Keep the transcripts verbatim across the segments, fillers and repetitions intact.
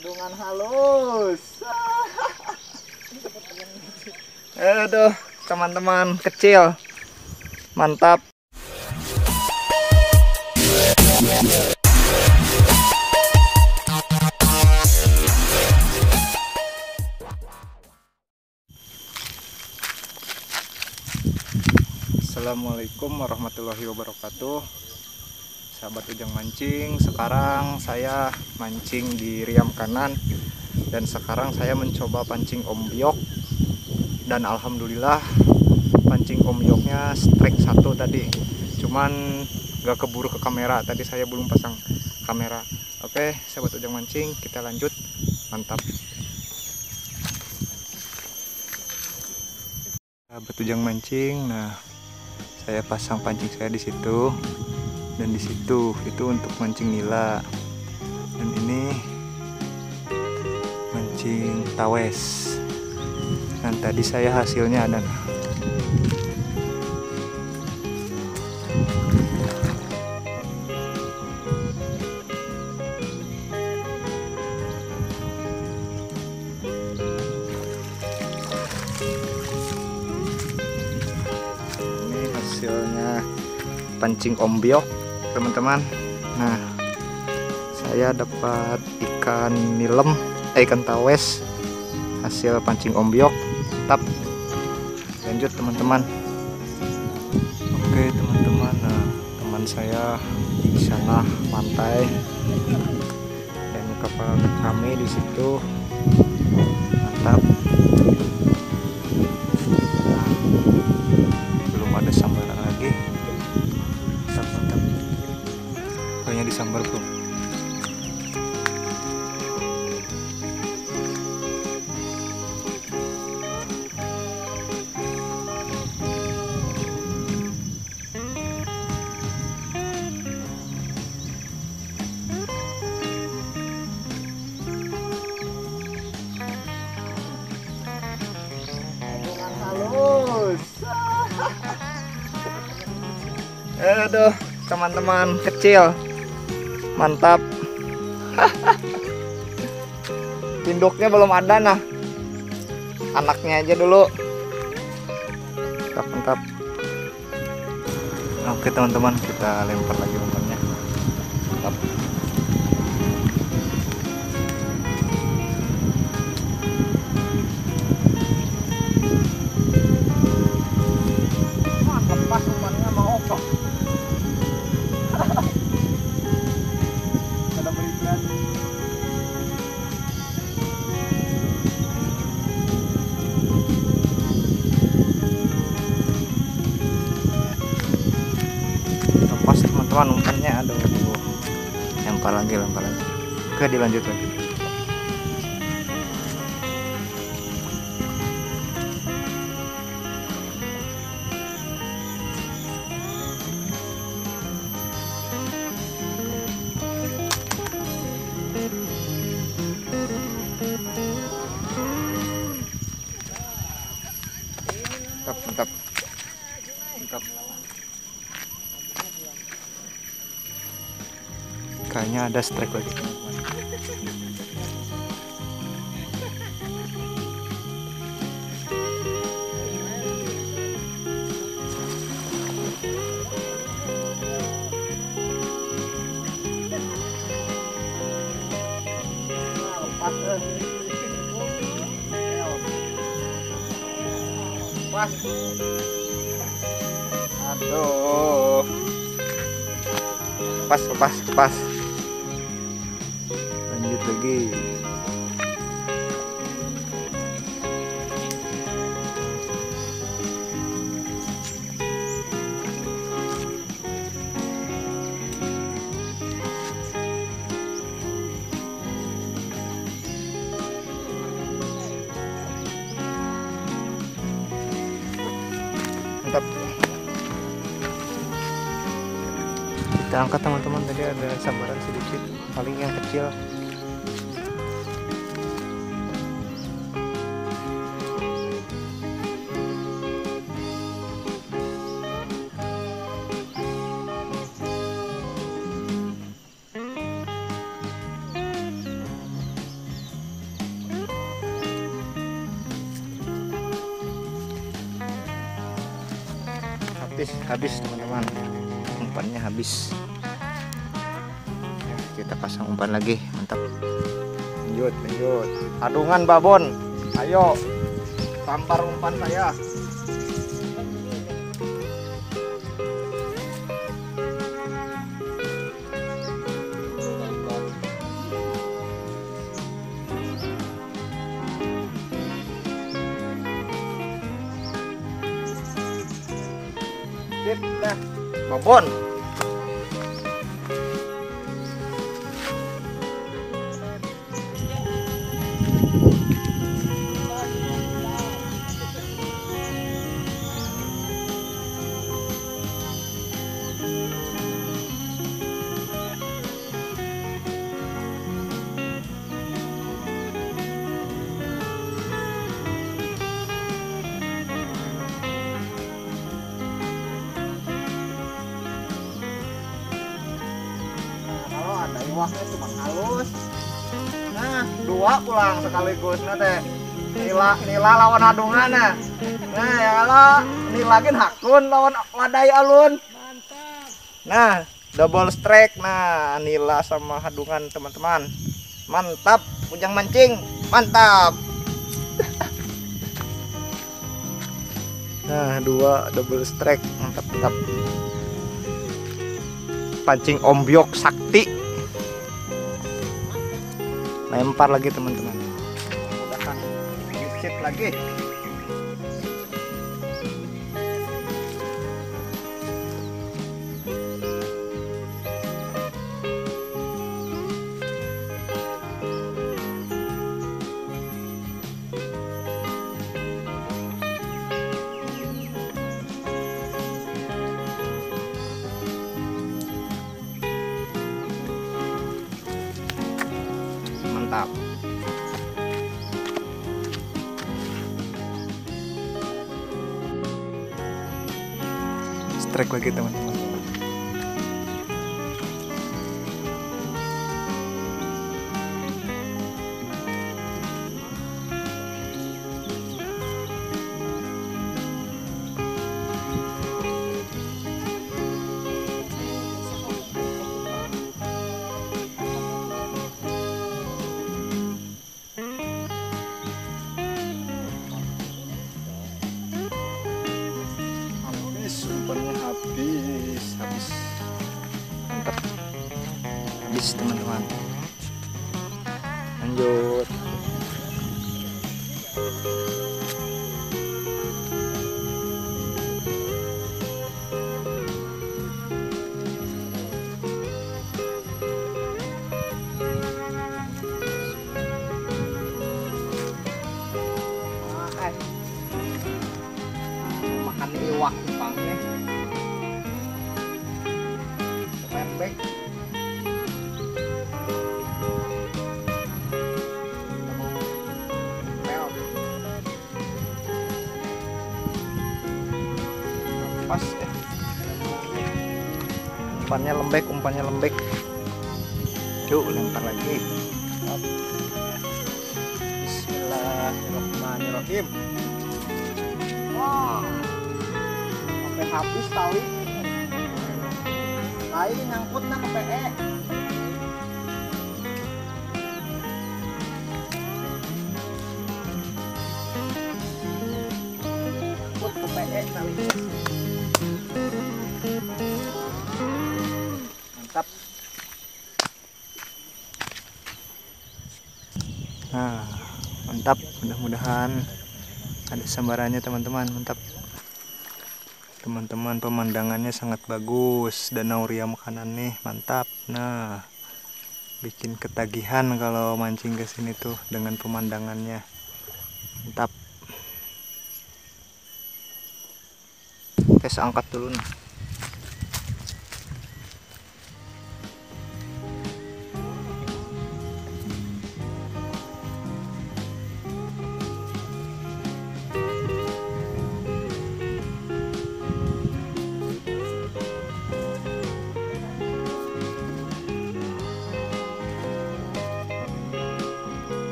Adungan halus. Aduh, teman-teman kecil. Mantap. Assalamualaikum warahmatullahi wabarakatuh. Sahabat Ujang Mancing, sekarang saya mancing di Riam Kanan. Dan sekarang saya mencoba pancing ombyok. Dan alhamdulillah pancing ombyoknya strike satu tadi. Cuman gak keburu ke kamera, tadi saya belum pasang kamera. Oke, sahabat Ujang Mancing, kita lanjut. Mantap. Sahabat Ujang Mancing, nah saya pasang pancing saya di situ, dan di situ itu untuk mancing nila, dan ini mancing tawes. Dan tadi saya hasilnya ada. Hasilnya pancing ombyok, teman-teman. Nah, saya dapat ikan nilem, eh, ikan tawes hasil pancing ombyok. Tap, lanjut teman-teman. Oke teman-teman, nah teman saya di sana pantai dan kapal kami di situ. Mantap. Ada sambaran lagi. Mantap, mantap. Kayaknya disambar belum. Adungan halus. Aduh, teman-teman kecil. Mantap. Induknya belum ada, nah. Anaknya aja dulu. Mantap, mantap. Oke, teman-teman, kita lempar lagi umpannya. Mantap. Lepas umpannya mau kok. Ada berikan. Lepas teman-teman umpannya, aduh. Lempar lagi, lempar lagi. Oke, dilanjut lagi. Mantap, mantap. Mantap. Kayaknya ada strike lagi. Lepas. Lepas. Aduh. Lepas, lepas, lepas. Lanjut lagi. Mantap. Kita angkat teman-teman, tadi ada sambaran sedikit, paling yang kecil. habis habis teman-teman, umpannya habis. Ya, kita pasang umpan lagi, mantap. Lanjut lanjut, hadungan babon, ayo tampar umpan saya. Sip, dah, babon. Iwaknya cuma halus. Nah, dua pulang sekaligus nate. Nila nila lawan hadungan nah. Nah, ya kalau nilakin hakun lawan wadai alun. Mantap. Nah, double strike. Nah, nila sama hadungan teman-teman. Mantap, Ujang mancing. Mantap. Nah, dua double strike. Mantap, mantap. Pancing ombyok sakti. Lempar lagi teman-teman, mudah-mudahan disit lagi. Mantap. Strike lagi teman-teman. Umpannya habis habis mantap, habis teman-teman. Lanjut. Makan iwak bangnya. Lembek. Pas eh. Umpannya lembek, umpannya lembek. Yuk lempar lagi. Bismillahirrahmanirrahim. Wah, sampai habis tali. Tali nyangkutnya ke P E. Nyangkut ke P E tali. Mantap. Nah, mantap. Mudah-mudahan ada sambarannya teman-teman. Mantap. Teman-teman, pemandangannya sangat bagus. Danau Riam kanan nih, mantap. Nah, bikin ketagihan kalau mancing ke sini tuh dengan pemandangannya. Mantap. Tes angkat dulu nih.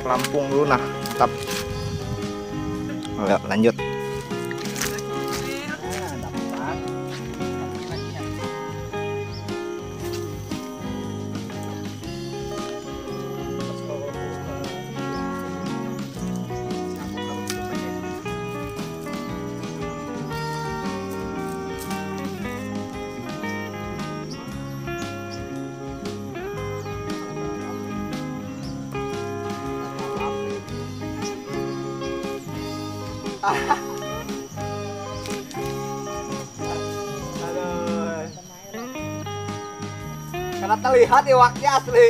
pelampung dulu. Nah, mantap. Ayo, lanjut. Aduh. Karena terlihat iwaknya asli.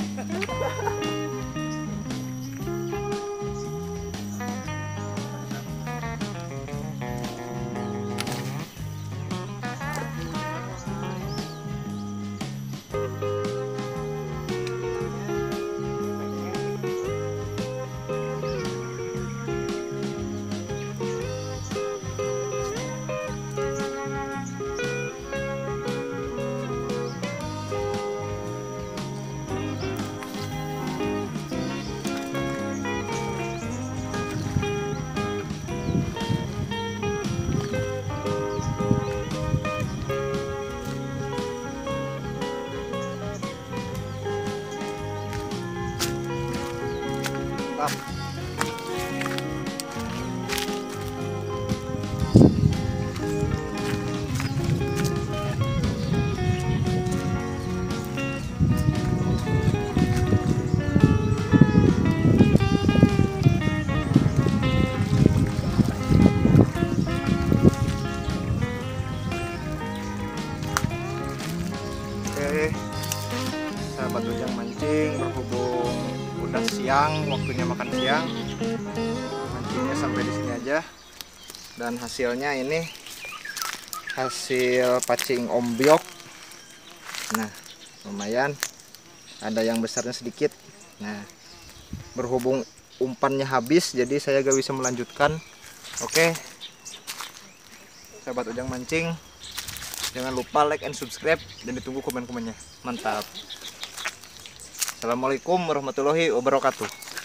Mantap. Oke, sahabat Ujang Mancing, berhubung udah siang, waktunya makan siang, mancingnya sampai di sini aja. Dan hasilnya ini hasil pacing ombyok. Nah, lumayan, ada yang besarnya sedikit. Nah, berhubung umpannya habis, jadi saya gak bisa melanjutkan. Oke, sahabat Ujang Mancing, jangan lupa like and subscribe dan ditunggu komen-komennya. Mantap. Assalamualaikum warahmatullahi wabarakatuh.